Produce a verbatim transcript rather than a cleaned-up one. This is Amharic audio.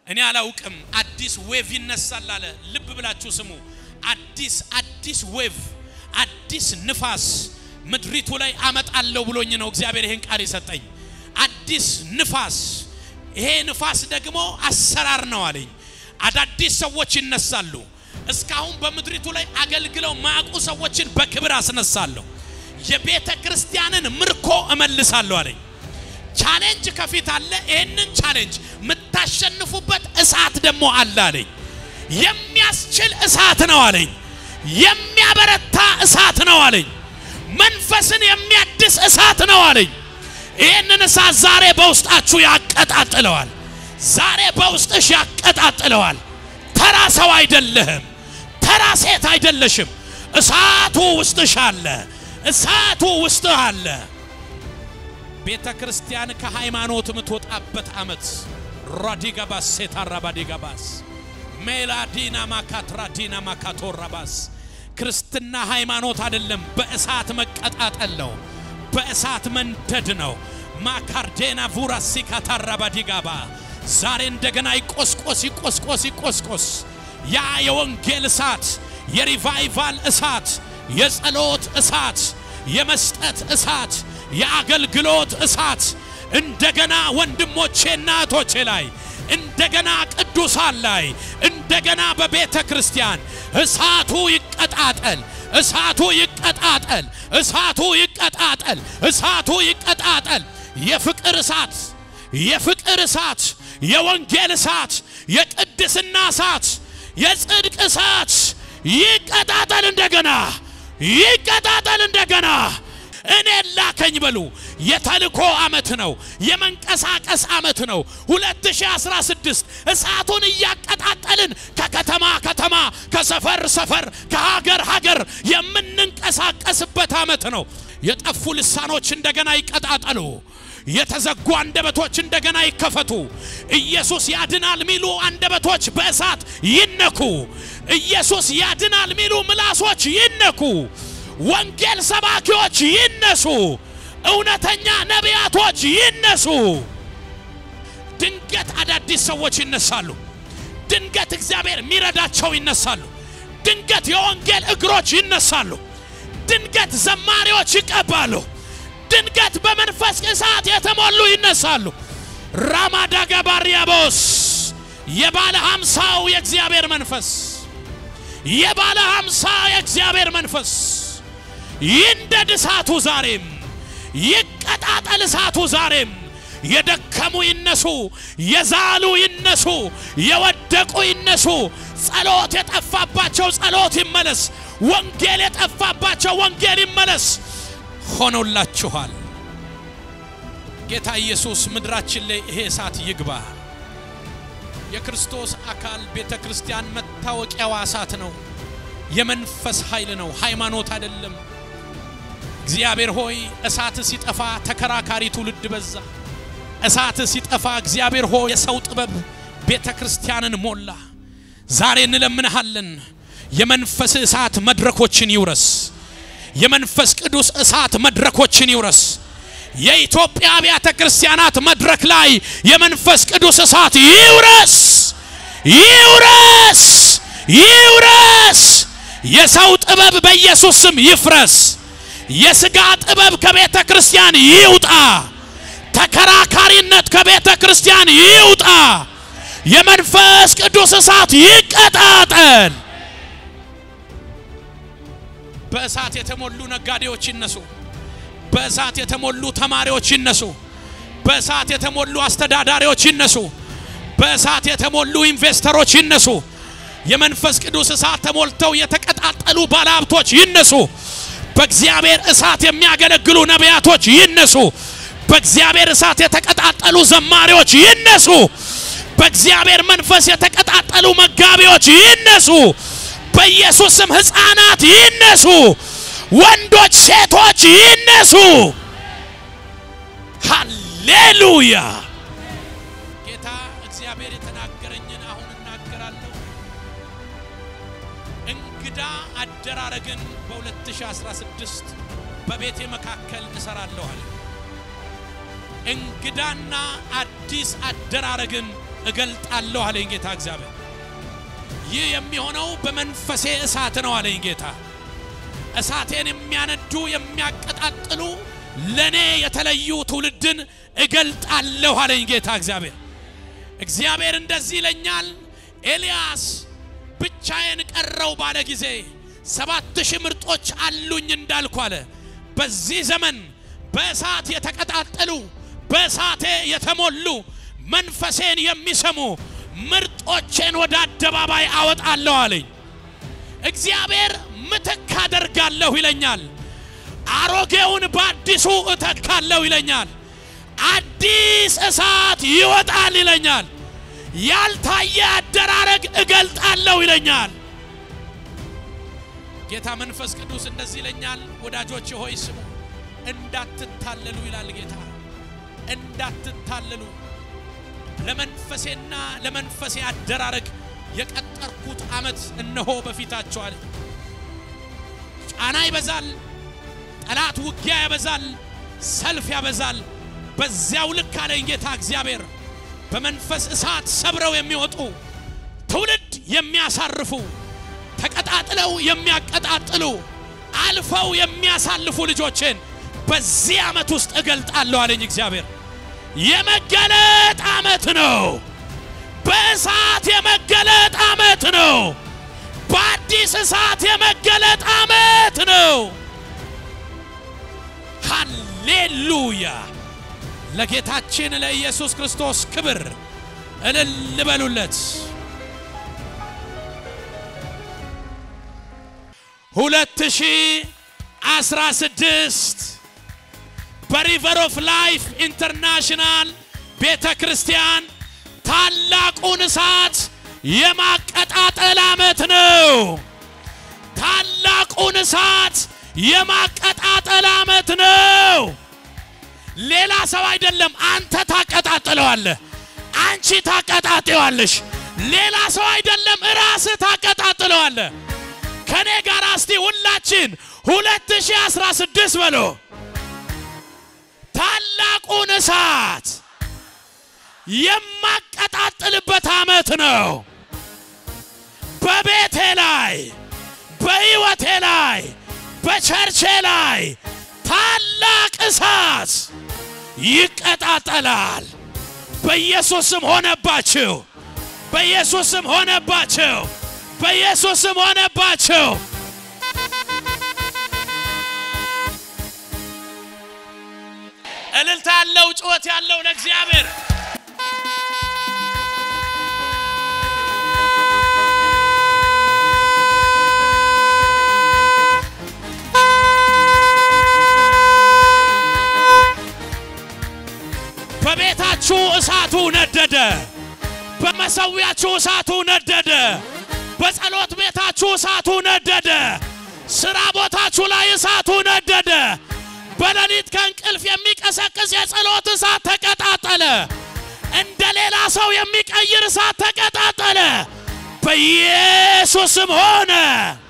እኔ አላውቅም አዲስ ዌቭ ይነሳል አለ ልብ ብላችሁ ስሙ አዲስ አዲስ ዌቭ አዲስ ንፋስ ምድሪቱ ላይ አመጣለሁ ብሎኝ ነው እግዚአብሔር ይሄን ቃል ይሰጠኝ አዲስ ንፋስ ይሄ ንፋስ ደግሞ አሰራር ነው አለኝ አዳዲስ ሰዎች ይነሳሉ እስካሁን በምድሪቱ ላይ አገልግለው ማቁ ሰዎችን በክብር አስነሳለሁ የቤተ ክርስቲያንን ምርኮ እመልሳለሁ አለኝ ቻሌንጅ ከፊት አለ ይሄንን ቻሌንጅ መታሸንፉበት እሳት ደግሞ አለ አለኝ የሚያስችል እሳት ነው አለኝ የሚያበረታ እሳት ነው አለኝ መንፈስን የሚያድስ እሳት ነው አለኝ ይሄንን እሳት ዛሬ በውስጣችሁ ያቀጣጥለዋል ዛሬ በውስጥሽ ያቀጣጥለዋል ተራ ሰው አይደለህም ተራ ሴት አይደለሽም እሳቱ ውስጥሽ አለ እሳቱ ውስጥ አለ ቤተ ክርስቲያን ከሃይማኖት ምትወጣበት አመት ራዲጋባስ ሴታራባዲጋባስ ሜላዲና ማካትራዲና ማካቶራባስ ክርስትና ሃይማኖት አይደለም በእሳት መቀጣጠል ነው በእሳት መንደድ ነው ማካርዴና ቡራሲካ ታራባዲጋባ ዛሬ እንደገና ይቆስቆስ ይቆስቆስ ይቆስቆስ ያ የወንጌል እሳት የሪቫይቫል እሳት የጸሎት እሳት የመስጠት እሳት የአገልግሎት እሳት እንደገና ወንድሞቼና እህቶቼ ላይ እንደገና ቅዱሳን ላይ እንደገና በቤተ ክርስቲያን እሳቱ ይቀጣጠል እሳቱ ይቀጣጠል እሳቱ ይቀጣጠል እሳቱ ይቀጣጠል የፍቅር እሳት የፍቅር እሳት የወንጌል እሳት የቅድስና እሳት የጽድቅ እሳት ይቀጣጠል እንደገና ይቀጣጠል እንደገና እኔ ላከኝ በሉ የተልኮ አመት ነው የመንቀሳቀስ አመት ነው ሁለት ሺህ አስራ ስድስት እሳቱን ያቀጣጠልን ከከተማ ከተማ ከሰፈር ሰፈር ከሀገር ሀገር የምንንቀሳቀስበት አመት ነው የጠፉ ልሳኖች እንደገና ይቀጣጠሉ የተዘጉ አንደበቶች እንደገና ይከፈቱ ኢየሱስ ያድናል ሚሉ አንደበቶች በእሳት ይነኩ ኢየሱስ ያድናል ሚሉ ምላሶች ይነኩ ወንጌል ሰባኪዎች ይነሱ እውነተኛ ነቢያቶች ይነሱ ድንገት አዳዲስ ሰዎች ይነሳሉ ድንገት እግዚአብሔር ሚረዳቸው ይነሳሉ ድንገት የወንጌል እግሮች ይነሳሉ ድንገት ዘማሪዎች ይቀባሉ ድንገት በመንፈስ እሳት የተሞሉ ይነሳሉ ራማዳጋባሪያቦስ የባለ ሃምሳው የእግዚአብሔር መንፈስ የባለ ሃምሳ የእግዚአብሔር መንፈስ ይንደድ እሳቱ ዛሬም ይቀጣጠል እሳቱ ዛሬም የደከሙ ይነሱ የዛሉ ይነሱ የወደቁ ይነሱ ጸሎት የጠፋባቸው ጸሎት ይመለስ ወንጌል የጠፋባቸው ወንጌል ይመለስ ሆኖላችኋል ጌታ ኢየሱስ ምድራችን ላይ ይሄ እሳት ይግባ የክርስቶስ አካል ቤተ ክርስቲያን መታወቂያው እሳት ነው የመንፈስ ኃይል ነው ሃይማኖት አይደለም እግዚአብሔር ሆይ እሳት ሲጠፋ ተከራካሪ ትውልድ በዛ እሳት ሲጠፋ እግዚአብሔር ሆይ የሰው ጥበብ ቤተ ክርስቲያንን ሞላ ዛሬ እንለምንሃለን የመንፈስ እሳት መድረኮችን ይውረስ የመንፈስ ቅዱስ እሳት መድረኮችን ይውረስ የኢትዮጵያ አብያተ ክርስቲያናት መድረክ ላይ የመንፈስ ቅዱስ እሳት ይውረስ ይውረስ ይውረስ የሰው ጥበብ በኢየሱስ ስም ይፍረስ የሥጋ ጥበብ ከቤተ ክርስቲያን ይውጣ ተከራካሪነት ከቤተ ክርስቲያን ይውጣ የመንፈስ ቅዱስ እሳት ይቀጣጠል በእሳት የተሞሉ ነጋዴዎች ይነሱ በእሳት የተሞሉ ተማሪዎች ይነሱ በእሳት የተሞሉ አስተዳዳሪዎች ይነሱ በእሳት የተሞሉ ኢንቨስተሮች ይነሱ የመንፈስ ቅዱስ እሳት ተሞልተው የተቀጣጠሉ ባለሀብቶች ይነሱ በእግዚአብሔር እሳት የሚያገለግሉ ነቢያቶች ይነሱ በእግዚአብሔር እሳት የተቀጣጠሉ ዘማሪዎች ይነሱ በእግዚአብሔር መንፈስ የተቀጣጠሉ መጋቢዎች ይነሱ በኢየሱስ ስም ሕፃናት ይነሱ ወንዶች ሴቶች ይነሱ ሃሌሉያ ጌታ እግዚአብሔር የተናገረኝን አሁን እናገራለሁ እንግዳ አደራረግን በ2016 በቤቴ መካከል እሰራለሁ አለ እንግዳና አዲስ አደራረግን እገልጣለሁ አለኝ ጌታ እግዚአብሔር ይህ የሚሆነው በመንፈሴ እሳት ነው አለኝ ጌታ እሳቴን የሚያነዱ የሚያቀጣጥሉ ለኔ የተለዩ ትውልድን እገልጣለሁ አለኝ ጌታ እግዚአብሔር እግዚአብሔር እንደዚህ ይለኛል ኤልያስ ብቻዬን ቀረው ባለ ጊዜ ሰባት ሺህ ምርጦች አሉኝ እንዳልኩ አለ በዚህ ዘመን በእሳት የተቀጣጠሉ በእሳቴ የተሞሉ መንፈሴን የሚሰሙ ምርጦችን ወደ አደባባይ አወጣለሁ አለኝ እግዚአብሔር ምትክ አደርጋለሁ ይለኛል አሮጌውን በአዲሱ እተካለሁ ይለኛል አዲስ እሳት ይወጣል ይለኛል ያልታየ አደራረግ እገልጣለሁ ይለኛል ጌታ መንፈስ ቅዱስ እንደዚህ ይለኛል ወዳጆቼ ሆይ ስሙ እንዳትታለሉ ይላል ጌታ እንዳትታለሉ ለመንፈሴና ለመንፈሴ አደራረግ የቀጠርኩት አመት እነሆ በፊታችሁ አለ ጫና ይበዛል ጠላት ውጊያ ያበዛል ሰልፍ ያበዛል በዚያው ልክ አለኝ ጌታ እግዚአብሔር በመንፈስ እሳት ሰብረው የሚወጡ ትውልድ የሚያሳርፉ ተቀጣጥለው የሚያቀጣጥሉ አልፈው የሚያሳልፉ ልጆችን በዚህ አመት ውስጥ እገልጣለሁ አለኝ እግዚአብሔር የመገለጥ አመት ነው በእሳት የመገለጥ አመት ነው በአዲስ እሳት የመገለጥ አመት ነው ሃሌሉያ ለጌታችን ለኢየሱስ ክርስቶስ ክብር እልል በሉለት ሁለት ሺህ አስራ ስድስት በሪቨር ኦፍ ላይፍ ኢንተርናሽናል ቤተክርስቲያን ታላቁን እሳት የማቀጣጠል አመት ነው ታላቁን እሳት የማቀጣጠል አመት ነው ሌላ ሰው አይደለም አንተ ታቀጣጥለዋለህ አንቺ ታቀጣጥለዋለሽ ሌላ ሰው አይደለም ራስ ታቀጣጥለዋለህ ከኔ ጋር እስቲ ሁላችን ሁለት ሺህ አስራ ስድስት በሎ ታላቁን እሳት የማቀጣጥልበት አመት ነው በቤቴ ላይ በህይወቴ ላይ በቸርቼ ላይ ታላቅ እሳት ይቀጣጠላል በኢየሱስም ሆነባችሁ በኢየሱስም ሆነባችሁ በኢየሱስም ሆነባችሁ እልልታ ያለው ጩኸት ያለው ለእግዚአብሔር በቤታችሁ እሳቱ ነደደ በመሰዊያችሁ እሳቱ ነደደ በጸሎት ቤታችሁ እሳቱ ነደደ ስራ ቦታችሁ ላይ እሳቱ ነደደ በሌሊት ከእንቅልፍ የሚቀሰቅስ የጸሎት እሳት ተቀጣጠለ እንደሌላ ሰው የሚቀይር እሳት ተቀጣጠለ በኢየሱስም ሆነ